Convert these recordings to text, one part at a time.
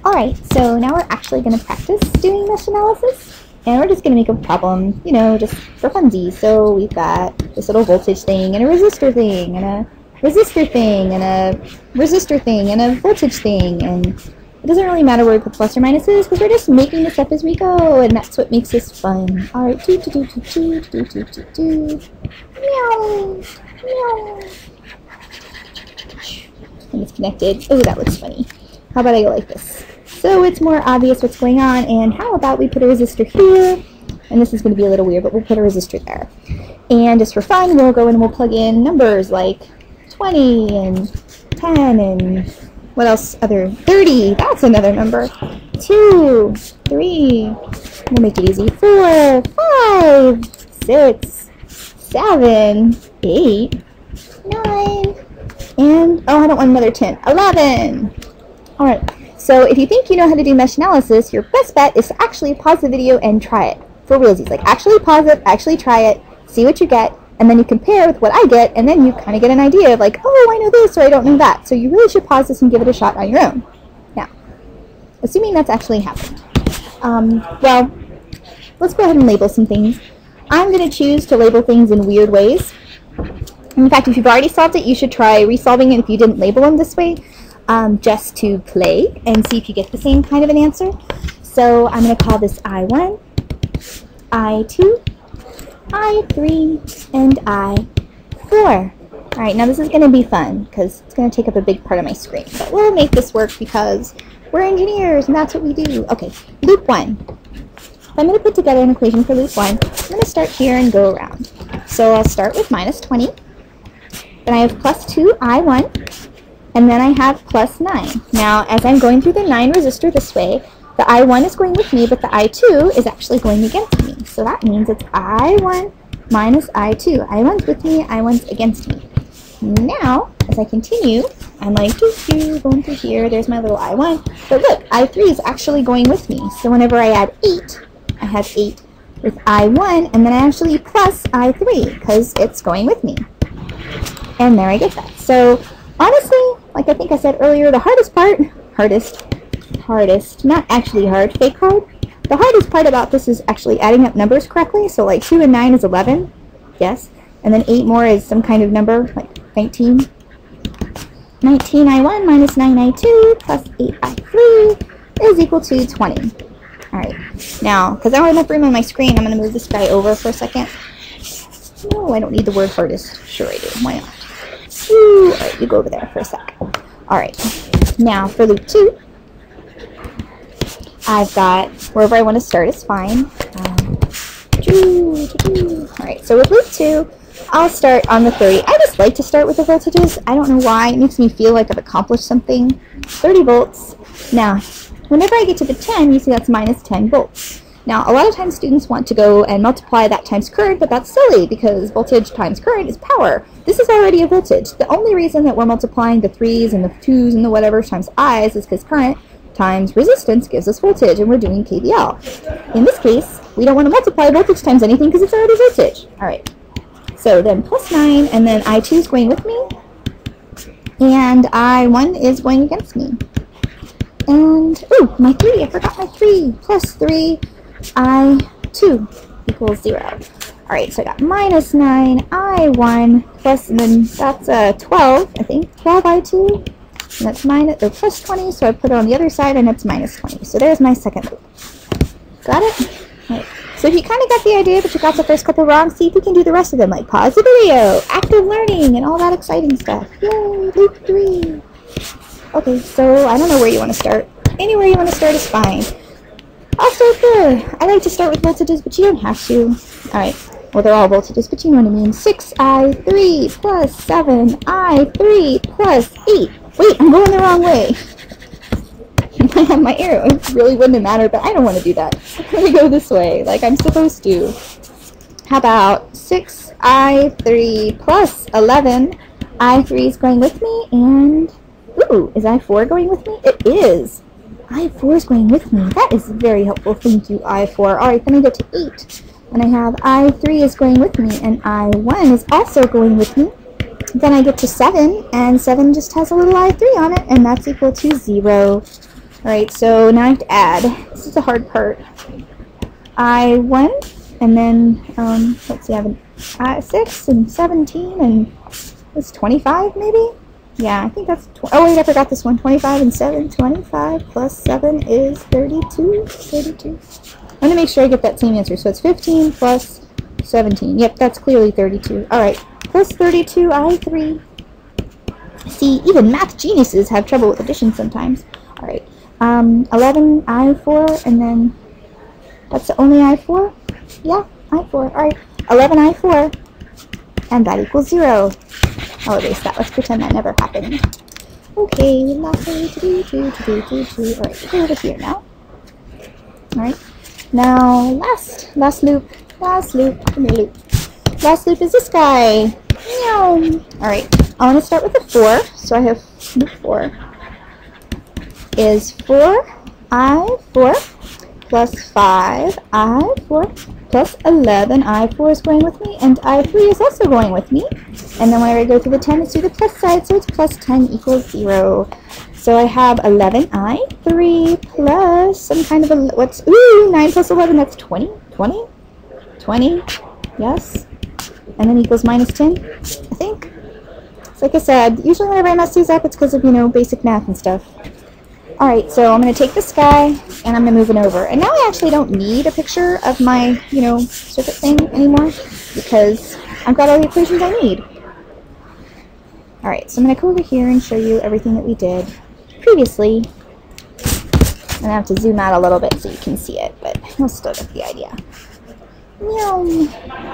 Alright, so now we're actually going to practice doing mesh analysis. And we're just going to make a problem, you know, just for funsies. So we've got this little voltage thing, and a resistor thing, and a resistor thing, and a resistor thing, and a voltage thing. And it doesn't really matter where we put plus or minus is, because we're just making this up as we go, and that's what makes this fun. Alright, do. Meow. Meow. And it's connected. Oh, that looks funny. How about I go like this? So it's more obvious what's going on, and how about we put a resistor here, and this is going to be a little weird, but we'll put a resistor there. And just for fun, we'll go and we'll plug in numbers like 20 and 10 and what else? Other 30. That's another number. 2, 3. We'll make it easy. 4, 5, 6, 7, 8, 9, and oh, I don't want another 10. 11. All right. So if you think you know how to do mesh analysis, your best bet is to actually pause the video and try it. For realsies, like actually pause it, actually try it, see what you get, and then you compare with what I get, and then you kind of get an idea of like, oh, I know this or I don't know that. So you really should pause this and give it a shot on your own. Now, assuming that's actually happened. Well, let's go ahead and label some things. I'm going to choose to label things in weird ways. In fact, if you've already solved it, you should try resolving it if you didn't label them this way. Just to play and see if you get the same kind of an answer. So I'm going to call this I1, I2, I3, and I4. Alright, now this is going to be fun because it's going to take up a big part of my screen. But we'll make this work because we're engineers and that's what we do. Okay, loop 1. I'm going to put together an equation for loop 1. I'm going to start here and go around. So I'll start with minus 20. Then I have plus 2 I1. And then I have plus 9. Now, as I'm going through the 9 resistor this way, the I1 is going with me, but the I2 is actually going against me. So that means it's I1 minus I2. I1's with me, I1's against me. Now, as I continue, I'm like, going through here, there's my little I1. But look, I3 is actually going with me. So whenever I add 8, I have 8 with I1, and then I actually plus I3, because it's going with me. And there I get that. So honestly, like I think I said earlier, the hardest part, not actually hard, fake hard. The hardest part about this is actually adding up numbers correctly. So like 2 and 9 is 11, yes. And then 8 more is some kind of number, like 19. 19 I1 minus 9 I2 plus 8 I3 is equal to 20. Alright, now, because I don't have enough room on my screen, I'm going to move this guy over for a second. No, I don't need the word hardest. Sure I do, why not? Alright, you go over there for a sec. Alright, now for loop 2, I've got wherever I want to start is fine. Alright, so with loop 2, I'll start on the 30. I just like to start with the voltages. I don't know why. It makes me feel like I've accomplished something. 30 volts. Now, whenever I get to the 10, you see that's minus 10 volts. Now, a lot of times students want to go and multiply that times current, but that's silly because voltage times current is power. This is already a voltage. The only reason that we're multiplying the 3's and the 2's and the whatever times i's is because current times resistance gives us voltage, and we're doing KVL. In this case, we don't want to multiply voltage times anything because it's already voltage. All right. So then plus 9, and then I2 is going with me, and I1 is going against me. And, ooh, my 3, I forgot my 3. Plus 3, I2 equals 0. Alright, so I got minus 9, I1, plus, and then that's 12, I think, 12 I2, and that's minus, or plus 20, so I put it on the other side, and it's minus 20. So there's my second loop. Got it? Right. So if you kind of got the idea, but you got the first couple wrong, see if you can do the rest of them, like pause the video, active learning, and all that exciting stuff. Yay, loop 3. Okay, so I don't know where you want to start. Anywhere you want to start is fine. I'll start there. I like to start with voltages, but you don't have to. Alright, well they're all voltages, but you know what I mean. 6I3 plus 7I3 plus 8. Wait, I'm going the wrong way. I have my arrow. It really wouldn't have mattered, but I don't want to do that. I'm going to go this way, like I'm supposed to. How about 6I3 plus 11? I3 is going with me, and... ooh, is I4 going with me? It is. I4 is going with me. That is very helpful. Thank you, I4. Alright, then I get to 8. And I have I3 is going with me, and I1 is also going with me. Then I get to 7, and 7 just has a little I3 on it, and that's equal to 0. Alright, so now I have to add. This is the hard part. I1, and then, let's see, I have 6 and 17, and it's 25 maybe? Yeah, I think that's, oh wait, I forgot this one. 25 and 7, 25 plus 7 is 32. 32. I'm going to make sure I get that same answer. So it's 15 plus 17. Yep, that's clearly 32. Alright, plus 32, I3. See, even math geniuses have trouble with addition sometimes. Alright, 11, I4, and then that's the only I4? Yeah, I4. Alright, 11, I4, and that equals 0. I'll erase that. Let's pretend that never happened. Okay, last Alright, go over here now. Alright, now last loop. Come here, loop. Last loop is this guy. Meow. Alright, I want to start with a 4, so I have loop 4 is 4I4 plus 5I4 plus 11. I4 is going with me, and I3 is also going with me. And then when I go to the 10, it's to the plus side, so it's plus 10 equals 0. So I have 11I3 plus some kind of a, what's, ooh, 9 plus 11, that's 20? 20? 20, yes. And then equals minus 10, I think. So like I said, usually whenever I mess these up, it's because of, you know, basic math and stuff. Alright, so I'm going to take this guy, and I'm going to move it over. And now I actually don't need a picture of my, you know, circuit thing anymore, because I've got all the equations I need. Alright, so I'm going to come over here and show you everything that we did previously. And I have to zoom out a little bit so you can see it, but you'll still get the idea. Alright,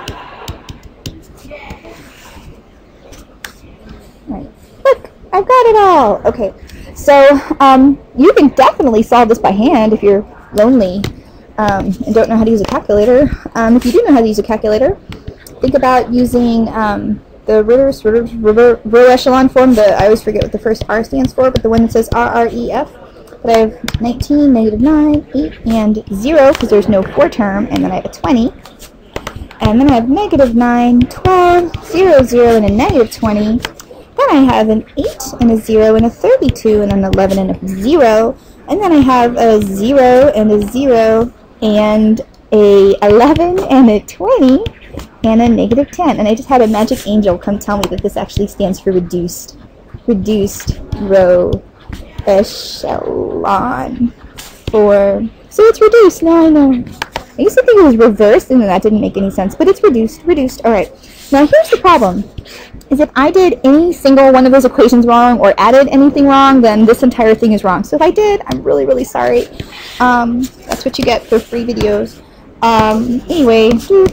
look, I've got it all. Okay. So, you can definitely solve this by hand if you're lonely and don't know how to use a calculator. If you do know how to use a calculator, think about using the row echelon form. I always forget what the first R stands for, but the one that says RREF. But I have 19, negative 9, 8, and 0, because there's no 4 term, and then I have a 20. And then I have negative 9, 12, 0, 0, and a negative 20. Then I have an 8 and a 0 and a 32 and an 11 and a 0. And then I have a 0 and a 0 and a 11 and a 20 and a negative 10. And I just had a magic angel come tell me that this actually stands for reduced row echelon form. So it's reduced, now I know. I used to think it was reversed and that didn't make any sense, but it's reduced. Alright, now here's the problem. Is if I did any single one of those equations wrong or added anything wrong, then this entire thing is wrong. So if I did, I'm really, really sorry. That's what you get for free videos. Anyway,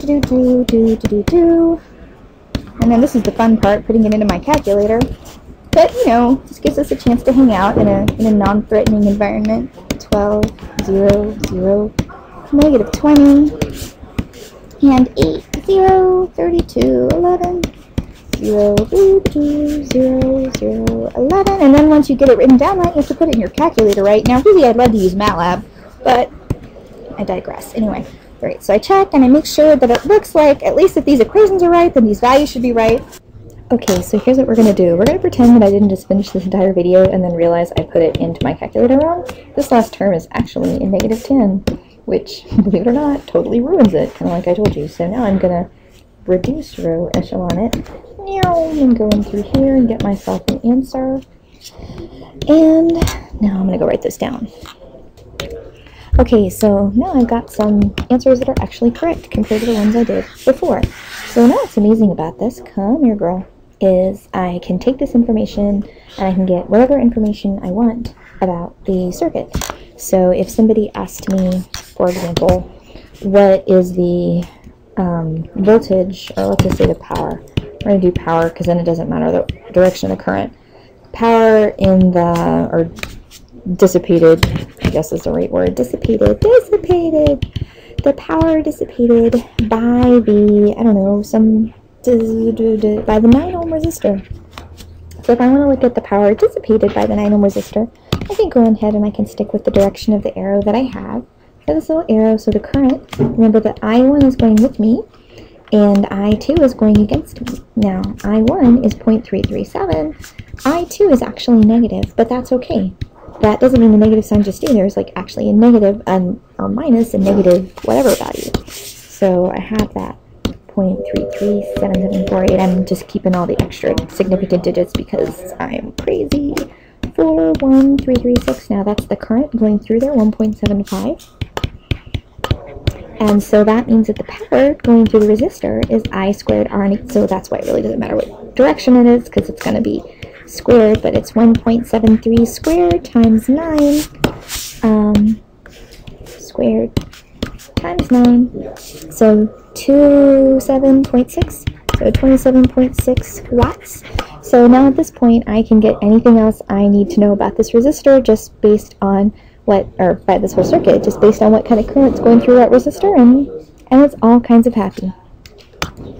and then this is the fun part, putting it into my calculator. But, you know, this gives us a chance to hang out in a non-threatening environment. 12, 0, 0, negative 20, and 8, 0, 32, 11, 0, 2, 0, 0, 11, and then once you get it written down right, you have to put it in your calculator, right? Now, really, I'd love to use MATLAB, but I digress. Anyway, alright, so I check and I make sure that it looks like, at least if these equations are right, then these values should be right. Okay, so here's what we're going to do. We're going to pretend that I didn't just finish this entire video and then realize I put it into my calculator wrong. This last term is actually in negative 10, which, believe it or not, totally ruins it, kind of like I told you. So now I'm going to reduce row echelon it, and go in through here and get myself an answer. And now I'm going to go write this down. Okay, so now I've got some answers that are actually correct compared to the ones I did before. So now what's amazing about this, come here girl, is I can take this information and I can get whatever information I want about the circuit. So if somebody asked me, for example, what is the voltage, or let's just say the power. We're going to do power because then it doesn't matter the direction of the current. Power in the, or dissipated, I guess is the right word, dissipated, the power dissipated by the, I don't know, by the 9 ohm resistor. So if I want to look at the power dissipated by the 9 ohm resistor, I can go ahead and I can stick with the direction of the arrow that I have for this little arrow. So the current, remember that I1 is going with me and I2 is going against me. Now I1 is 0.337, I2 is actually negative, but that's okay that doesn't mean the negative sign just stay there. It's like actually a negative or minus a negative whatever value. So I have that 0.337748. I'm just keeping all the extra significant digits because I'm crazy. 41336. Now that's the current going through there, 1.75. And so that means that the power going through the resistor is I squared R. So that's why it really doesn't matter what direction it is, because it's going to be squared, but it's 1.73 squared times 9 squared times 9. So 27.6. So 27.6 watts. So now at this point I can get anything else I need to know about this resistor just based on by this whole circuit, just based on what kind of current's going through that resistor, and it's all kinds of happy.